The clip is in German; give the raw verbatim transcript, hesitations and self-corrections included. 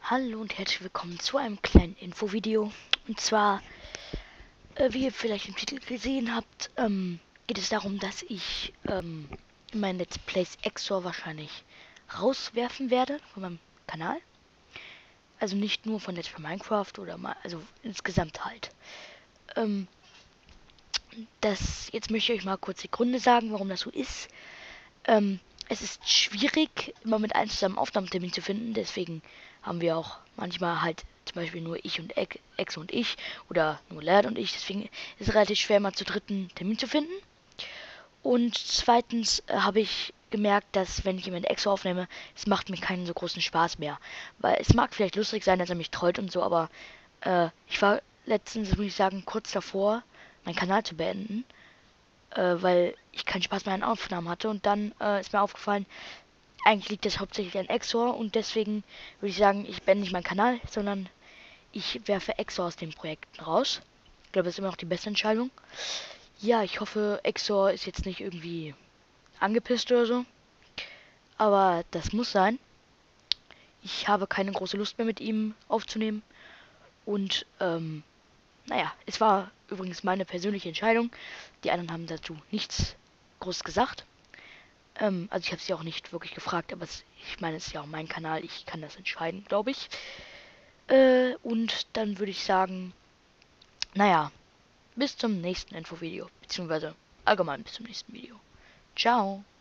Hallo und herzlich willkommen zu einem kleinen Infovideo. Und zwar, äh, wie ihr vielleicht im Titel gesehen habt, ähm, geht es darum, dass ich ähm, mein Let's Plays Exor wahrscheinlich rauswerfen werde von meinem Kanal. Also nicht nur von Let's Play Minecraft oder mal, also insgesamt halt. Ähm, das, jetzt möchte ich euch mal kurz die Gründe sagen, warum das so ist. Ähm, es ist schwierig, immer mit einem zusammen Aufnahmetermin zu finden, deswegen haben wir auch manchmal halt zum Beispiel nur ich und Ex und ich oder nur Lad und ich, deswegen ist es relativ schwer, mal zu dritten Termin zu finden. Und zweitens äh, habe ich gemerkt, dass wenn ich jemanden Exo aufnehme, es macht mir keinen so großen Spaß mehr. Weil es mag vielleicht lustig sein, dass er mich trollt und so, aber äh, ich war letztens, muss ich sagen, kurz davor, meinen Kanal zu beenden, äh, weil ich keinen Spaß mehr an Aufnahmen hatte. Und dann äh, ist mir aufgefallen, eigentlich liegt das hauptsächlich an Exor und deswegen würde ich sagen, ich beende nicht meinen Kanal, sondern ich werfe Exor aus dem Projekt raus. Ich glaube, das ist immer noch die beste Entscheidung. Ja, ich hoffe, Exor ist jetzt nicht irgendwie angepisst oder so, aber das muss sein. Ich habe keine große Lust mehr mit ihm aufzunehmen und ähm, naja, es war übrigens meine persönliche Entscheidung. Die anderen haben dazu nichts groß gesagt. Ähm, also ich habe sie auch nicht wirklich gefragt, aber es, ich meine, es ist ja auch mein Kanal, ich kann das entscheiden, glaube ich. Äh, und dann würde ich sagen, naja, bis zum nächsten Infovideo, beziehungsweise allgemein bis zum nächsten Video. Ciao.